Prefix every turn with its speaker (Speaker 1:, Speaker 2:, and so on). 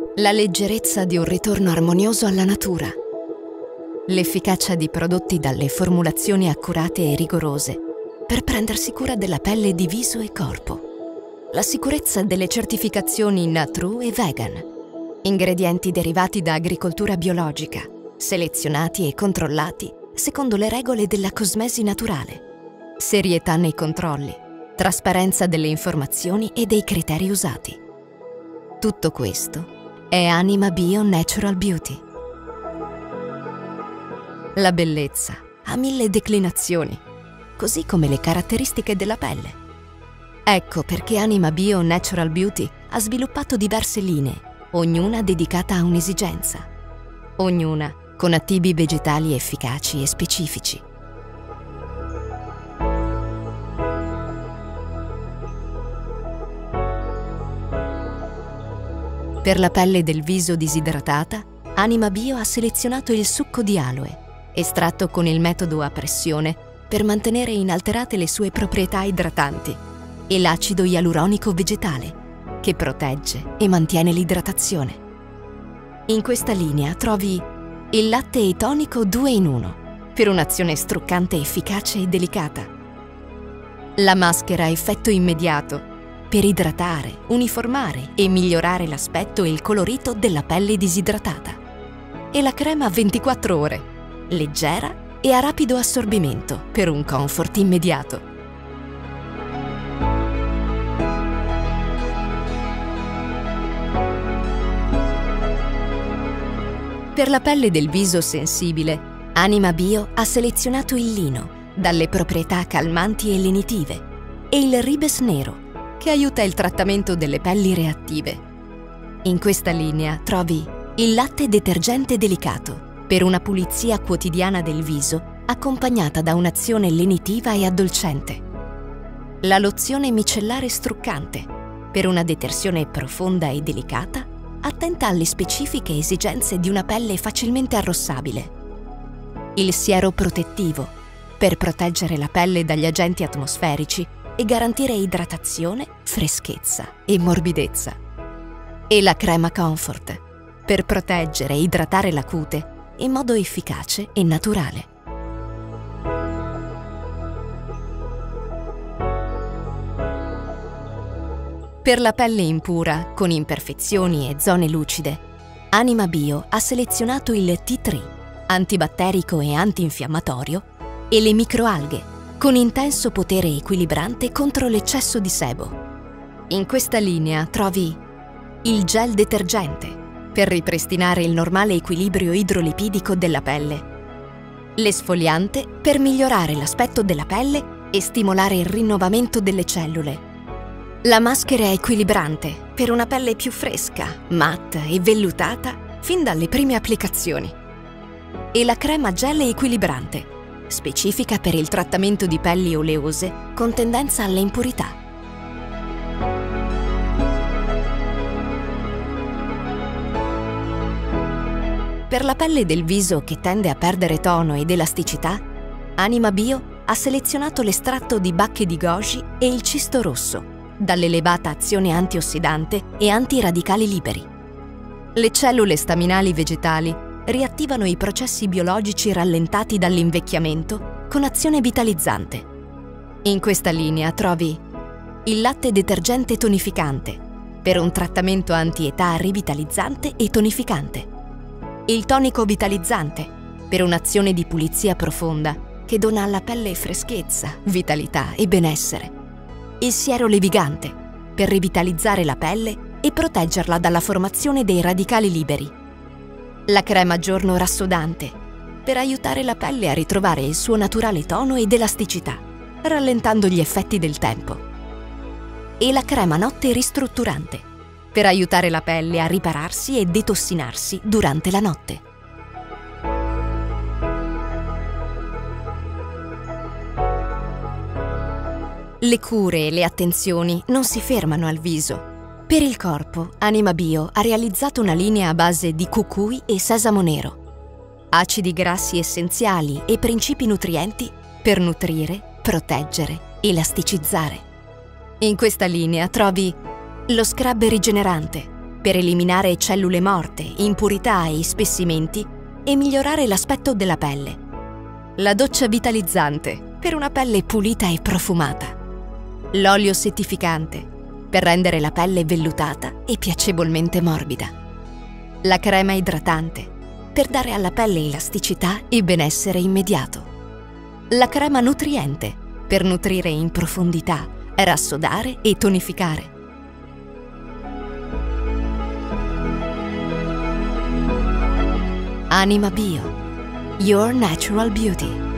Speaker 1: La leggerezza di un ritorno armonioso alla natura. L'efficacia di prodotti dalle formulazioni accurate e rigorose per prendersi cura della pelle di viso e corpo. La sicurezza delle certificazioni Nat-Tru e Vegan. Ingredienti derivati da agricoltura biologica, selezionati e controllati secondo le regole della cosmesi naturale. Serietà nei controlli, trasparenza delle informazioni e dei criteri usati. Tutto questo è Anima Bio Natural Beauty. La bellezza ha 1000 declinazioni, così come le caratteristiche della pelle. Ecco perché Anima Bio Natural Beauty ha sviluppato diverse linee, ognuna dedicata a un'esigenza, ognuna con attivi vegetali efficaci e specifici. Per la pelle del viso disidratata, Anima Bio ha selezionato il succo di aloe, estratto con il metodo a pressione per mantenere inalterate le sue proprietà idratanti, e l'acido ialuronico vegetale, che protegge e mantiene l'idratazione. In questa linea trovi il latte tonico 2 in 1, per un'azione struccante efficace e delicata. La maschera a effetto immediato, per idratare, uniformare e migliorare l'aspetto e il colorito della pelle disidratata. E la crema 24 ore, leggera e a rapido assorbimento per un comfort immediato. Per la pelle del viso sensibile, Anima Bio ha selezionato il lino, dalle proprietà calmanti e lenitive, e il ribes nero, che aiuta il trattamento delle pelli reattive. In questa linea trovi il latte detergente delicato, per una pulizia quotidiana del viso accompagnata da un'azione lenitiva e addolcente. La lozione micellare struccante, per una detersione profonda e delicata, attenta alle specifiche esigenze di una pelle facilmente arrossabile. Il siero protettivo, per proteggere la pelle dagli agenti atmosferici e garantire idratazione, freschezza e morbidezza. E la crema Comfort, per proteggere e idratare la cute in modo efficace e naturale. Per la pelle impura, con imperfezioni e zone lucide, Anima Bio ha selezionato il Tea Tree, antibatterico e antinfiammatorio, e le microalghe, con intenso potere equilibrante contro l'eccesso di sebo. In questa linea trovi il gel detergente, per ripristinare il normale equilibrio idrolipidico della pelle, l'esfoliante per migliorare l'aspetto della pelle e stimolare il rinnovamento delle cellule, la maschera equilibrante per una pelle più fresca, matta e vellutata fin dalle prime applicazioni, e la crema gel equilibrante, specifica per il trattamento di pelli oleose con tendenza alle impurità. Per la pelle del viso che tende a perdere tono ed elasticità, Anima Bio ha selezionato l'estratto di bacche di goji e il cisto rosso, dall'elevata azione antiossidante e antiradicali liberi. Le cellule staminali vegetali riattivano i processi biologici rallentati dall'invecchiamento con azione vitalizzante. In questa linea trovi il latte detergente tonificante, per un trattamento anti-età rivitalizzante e tonificante, il tonico vitalizzante, per un'azione di pulizia profonda che dona alla pelle freschezza, vitalità e benessere, il siero levigante, per rivitalizzare la pelle e proteggerla dalla formazione dei radicali liberi, la crema giorno rassodante, per aiutare la pelle a ritrovare il suo naturale tono ed elasticità, rallentando gli effetti del tempo, e la crema notte ristrutturante, per aiutare la pelle a ripararsi e detossinarsi durante la notte. Le cure e le attenzioni non si fermano al viso. Per il corpo, Anima Bio ha realizzato una linea a base di cucui e sesamo nero, acidi grassi essenziali e principi nutrienti per nutrire, proteggere, elasticizzare. In questa linea trovi lo scrub rigenerante, per eliminare cellule morte, impurità e ispessimenti e migliorare l'aspetto della pelle. La doccia vitalizzante, per una pelle pulita e profumata. L'olio settificante, per rendere la pelle vellutata e piacevolmente morbida. La crema idratante, per dare alla pelle elasticità e benessere immediato. La crema nutriente, per nutrire in profondità, rassodare e tonificare. Anima Bio, Your Natural Beauty.